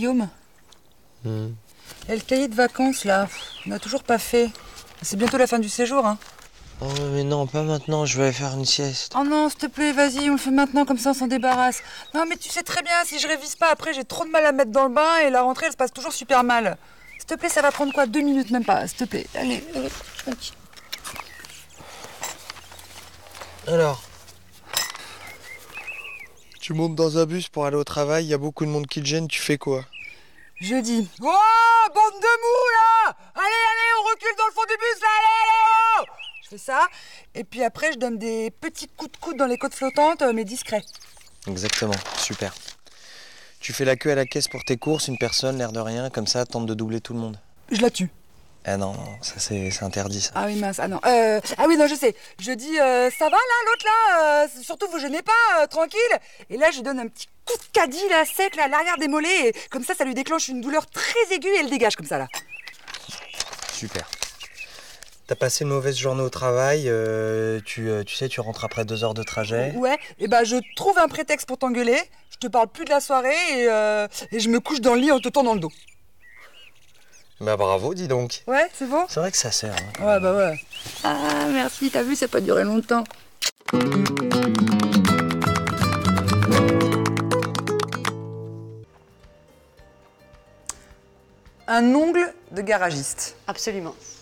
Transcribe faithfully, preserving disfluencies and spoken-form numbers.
Guillaume. Mmh. Et le cahier de vacances, là, on n'a toujours pas fait. C'est bientôt la fin du séjour, hein. Oh mais non, pas maintenant, je vais aller faire une sieste. Oh non, s'il te plaît, vas-y, on le fait maintenant, comme ça on s'en débarrasse. Non, mais tu sais très bien, si je révise pas après, j'ai trop de mal à me mettre dans le bain et la rentrée, elle se passe toujours super mal. S'il te plaît, ça va prendre quoi? Deux minutes, même pas, s'il te plaît. Allez, allez, tranquille. Alors, tu montes dans un bus pour aller au travail, il y a beaucoup de monde qui te gêne, tu fais quoi? Je dis, oh, bande de mous, là! Allez, allez, on recule dans le fond du bus, là, allez, allez, oh! Je fais ça, et puis après, je donne des petits coups de coude dans les côtes flottantes, mais discrets. Exactement, super. Tu fais la queue à la caisse pour tes courses, une personne, l'air de rien, comme ça, tente de doubler tout le monde. Je la tue. Ah non, non, ça c'est c'est interdit ça. Ah oui, mince, ah non. Euh, ah oui, non, je sais. Je dis, euh, ça va là, l'autre là euh, surtout, vous gênez pas, euh, tranquille. Et là, je donne un petit coup de caddie là, sec, là, à l'arrière des mollets. Et comme ça, ça lui déclenche une douleur très aiguë et elle dégage comme ça là. Super. T'as passé une mauvaise journée au travail, euh, tu, euh, tu sais, tu rentres après deux heures de trajet. Ouais, et bah je trouve un prétexte pour t'engueuler. Je te parle plus de la soirée et, euh, et je me couche dans le lit en te tendant le dos. Bah bravo, dis donc. Ouais, c'est bon? C'est vrai que ça sert. Hein. Ouais, bah ouais. Ah, merci, t'as vu, ça peut pas durer longtemps. Un ongle de garagiste. Absolument.